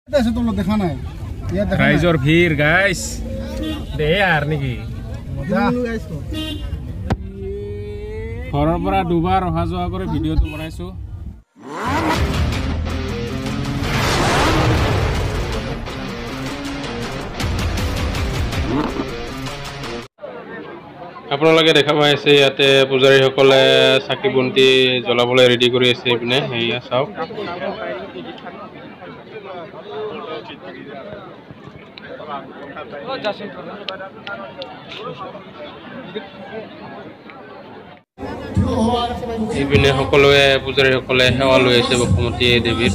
ৰাইজৰ ভিৰ গাইছ দে আৰ নেকি ঘৰৰ পৰা দুবাৰ অহা যোৱা কৰি ভিডিঅ'টো বনাইছো আপোনালোকে দেখা পাই আছে ইয়াতে পূজাৰীসকলে চাকি বন্তি জ্বলাবলৈ ৰেডি কৰি আছে ইপিনে এয়া চাওক ইপিনে সকলোৱে পূজাৰীসকলে সেৱা লৈ আছে বসুমতী দেৱীৰ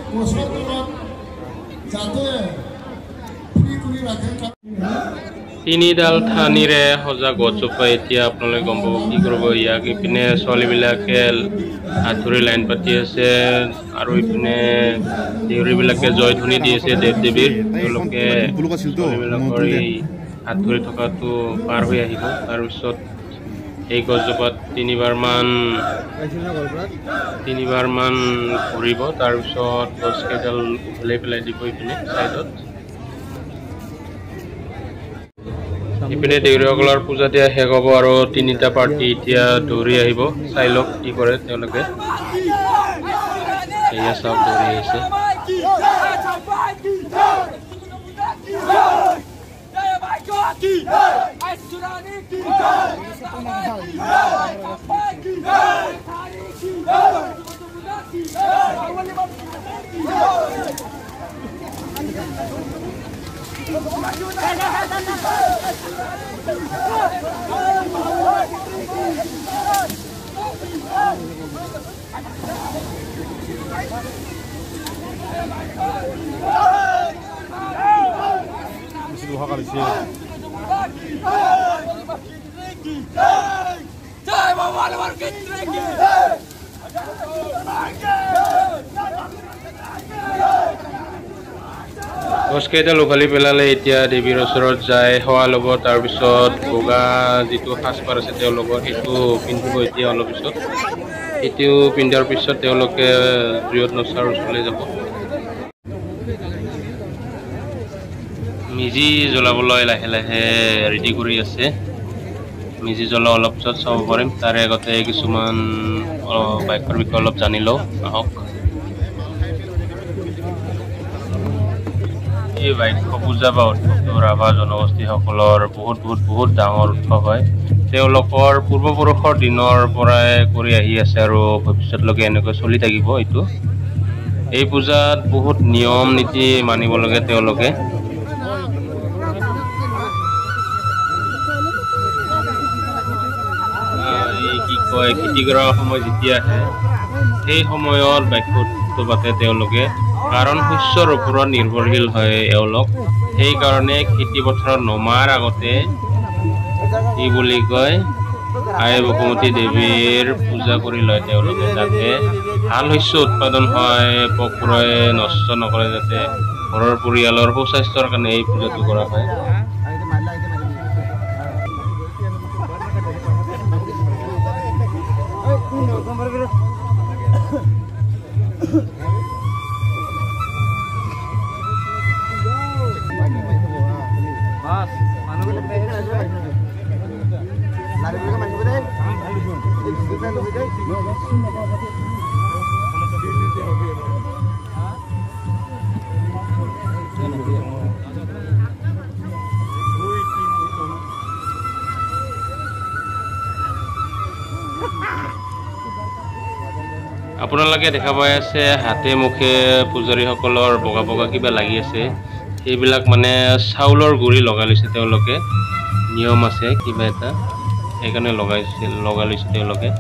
তিনিডাল ঠানিৰে সজা গছজোপা এতিয়া আপোনালোকে গম পাব কি কৰিব ইয়াক ইপিনে ছোৱালীবিলাকে হাত ধৰি লাইন পাতি আছে আৰু ইপিনে দেউৰীবিলাকে জয়ধ্বনি দি আছে দেৱ দেৱীৰ তেওঁলোকে ছোৱালীবিলাকৰ এই হাত ধৰি থকাটো পাৰ হৈ আহিব তাৰপিছত এই গছজোপাত তিনিবাৰ মান ঘূৰিব তাৰপিছত গছকেইডাল উঘালি পেলাই দিব ইপিনে চাইডত ইপিনে দেউৰীসকলৰ পূজা দিয়া শেষ হ'ব আৰু তিনিটা পাৰ্টি এতিয়া দৌৰি আহিব চাই লওক কি কৰে তেওঁলোকে এয়া চব দৌৰি আহিছে গছকেইডাল উঘালি পেলালে এতিয়া দেৱীৰ ওচৰত যায় সেৱা ল'ব তাৰপিছত বগা যিটো সাজপাৰ আছে তেওঁলোকৰ সেইটো পিন্ধিব এতিয়া অলপ পিছত সেইটো পিন্ধাৰ পিছত তেওঁলোকে জুইত নচাৰ ওচৰলৈ যাব মেজি জ্বলাবলৈ লাহে লাহে ৰেডি কৰি আছে মেজি জ্বলা অলপ পিছত চাব পাৰিম তাৰে আগতে কিছুমান বাইকৰ বিষয়ে অলপ জানি লওঁ আহক এই বাইক্য পূজা বা উৎসৱটো ৰাভা জনগোষ্ঠীসকলৰ বহুত ডাঙৰ উৎসৱ হয় তেওঁলোকৰ পূৰ্বপুৰুষৰ দিনৰ পৰাই কৰি আহি আছে আৰু ভৱিষ্যতলৈকে এনেকৈ চলি থাকিব এইটো এই পূজাত বহুত নিয়ম নীতি মানিব লাগে তেওঁলোকে কি কয় খেতি কৰাৰ সময় যেতিয়া আহে সেই সময়ত বাক্যটো পাতে তেওঁলোকে কাৰণ শস্যৰ ওপৰত নিৰ্ভৰশীল হয় এওঁলোক সেইকাৰণে খেতি পথাৰত নমাৰ আগতে কি বুলি কয় আই বসুমতী দেৱীৰ পূজা কৰি লয় তেওঁলোকে যাতে ভাল শস্য উৎপাদন হয় পোক পৰুৱাই নষ্ট নকৰে যাতে ঘৰৰ পৰিয়ালৰ সুস্বাস্থ্যৰ কাৰণে এই পূজাটো কৰা হয় আপোনালোকে দেখা পাই আছে হাতে মুখে পূজাৰীসকলৰ বগা বগা কিবা লাগি আছে সেইবিলাক মানে চাউলৰ গুৰি লগাই লৈছে তেওঁলোকে নিয়ম আছে কিবা এটা সেইকাৰণে লগাই লৈছে তেওঁলোকে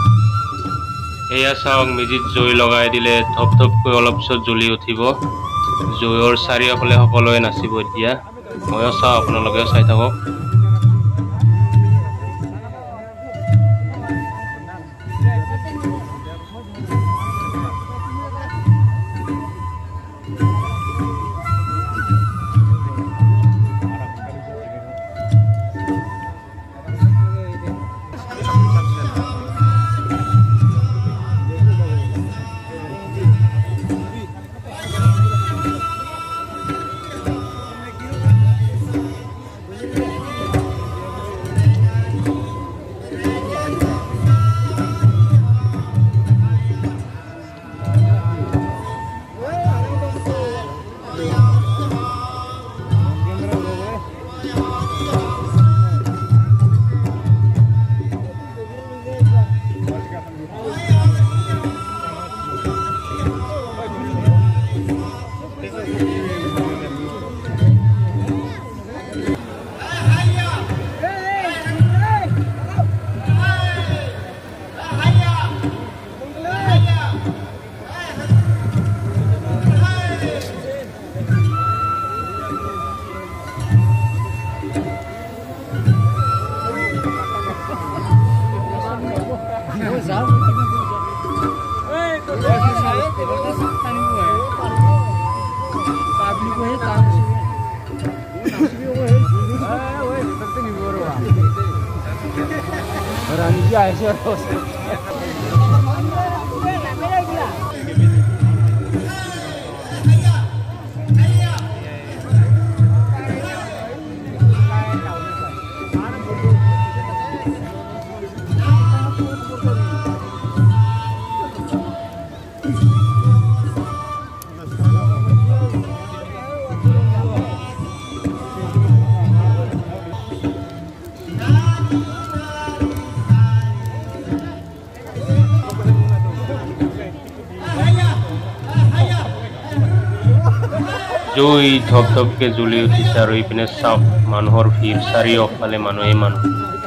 এয়া চাওক মেজিত জুই লগাই দিলে ধপ ধপকৈ অলপ পিছত জ্বলি উঠিব জুইৰ চাৰিওফালে সকলোৱে নাচিব এতিয়া ময়ো চাওঁ আপোনালোকেও চাই থাকক জুই ধপধপকে জ্বলি উঠিছে আৰু ইপিনে চাওক মানুহৰ ভিৰ চাৰিওফালে মানুহে মানুহ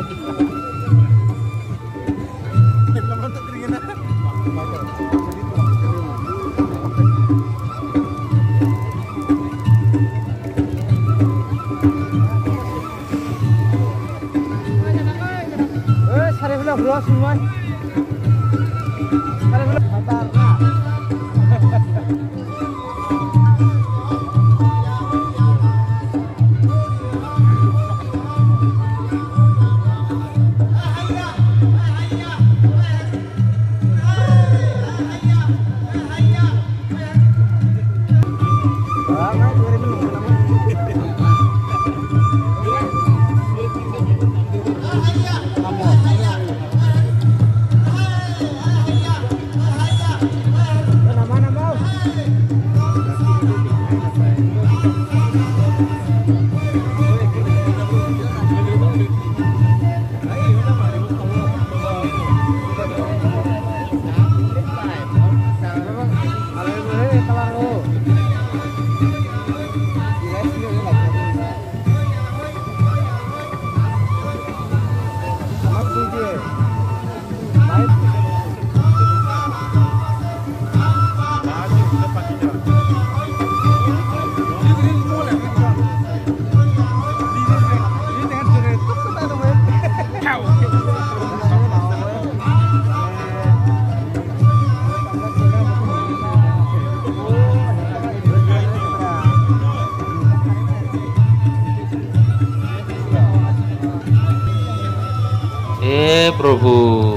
প্ৰভু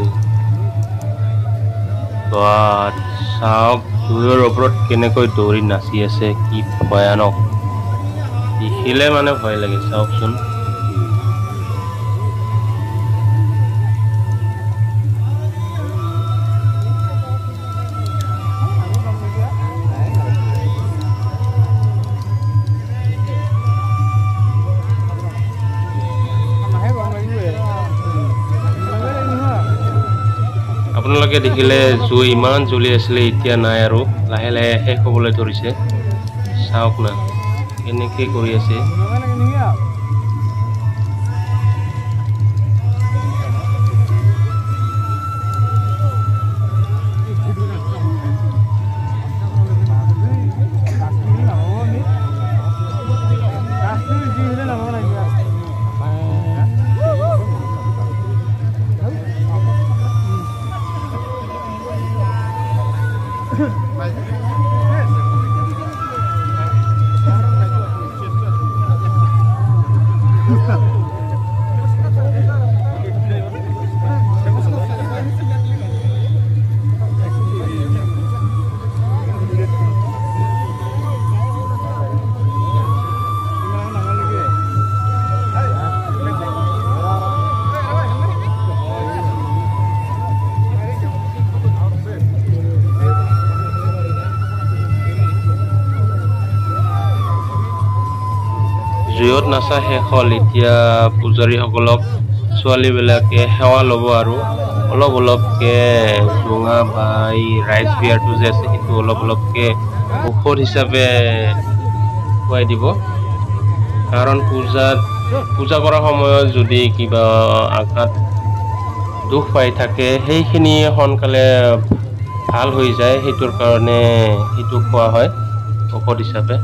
চাওক জুইৰ ওপৰত কেনেকৈ দৌৰি নাচি আছে কি ভয়ানক দেখিলে মানে ভয় লাগে চাওকচোন আপোনালোকে দেখিলে জুই ইমান জ্বলি আছিলে এতিয়া নাই আৰু লাহে লাহে শেষ হ'বলৈ ধৰিছে চাওক না কেনেকৈ কৰি আছে জুইত নাচা শেষ হ'ল এতিয়া পূজাৰীসকলক ছোৱালীবিলাকে সেৱা ল'ব আৰু অলপ অলপকে জোঙা বা এই ৰাইচ বিয়াৰটো যে আছে সেইটো অলপ অলপকে ঔষধ হিচাপে খুৱাই দিব কাৰণ পূজা কৰাৰ সময়ত যদি কিবা আঘাত দুখ পাই থাকে সেইখিনি সোনকালে ভাল হৈ যায় সেইটোৰ কাৰণে সেইটো খোৱা হয় ঔষধ হিচাপে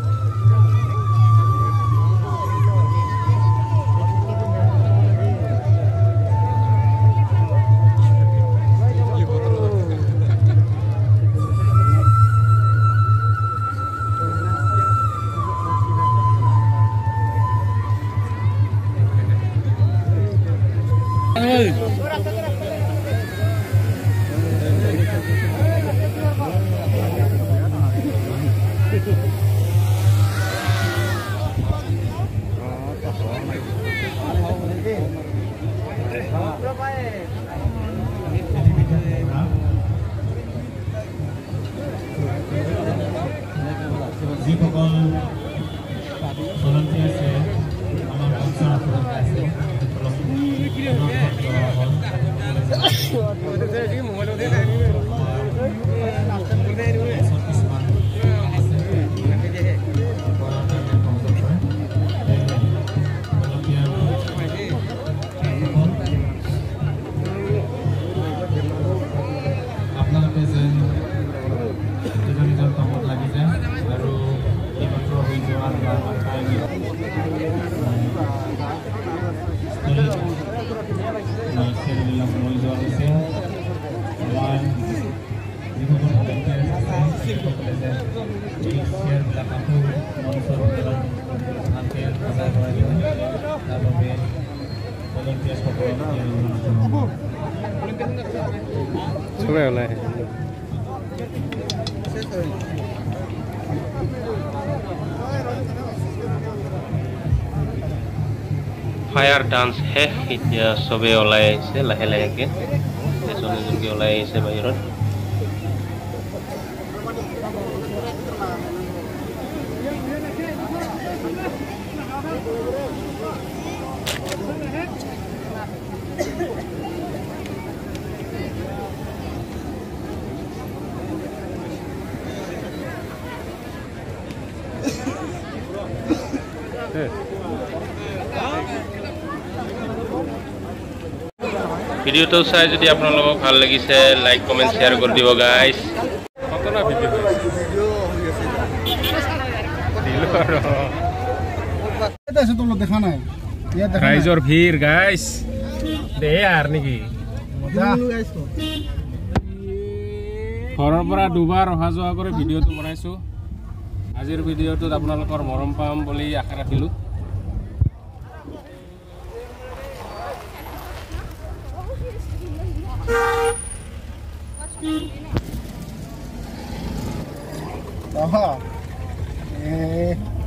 ফায়াৰ ডান্স শেষ এতিয়া চবে ওলাই আহিছে লাহে লাহেকে এজন এজনকে ওলাই আহিছে বাহিৰত ভিডিওটো চাই যদি আপোনালোকক ভাল লাগিছে লাইক কমেন্ট শেয়ার কৰি দিব গাইস কতনা ভিডিও এটা আছে তোমরা দেখা নাই ইয়া দেখা রাইজর ভিড় গাইস দে আর নাকি ঘৰৰ পৰা দুবাৰ অহা যোৱা কৰি ভিডিওটো বনাইছো আজিৰ ভিডিওটোত আপোনালোকৰ মৰম পাম বুলি আশা ৰাখিলো Aha.